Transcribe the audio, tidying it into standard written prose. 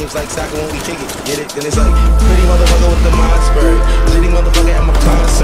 looks like soccer when we kick it. Get it? Then it's like pretty motherfucker with the mind spurt. Pretty motherfucker at my concert.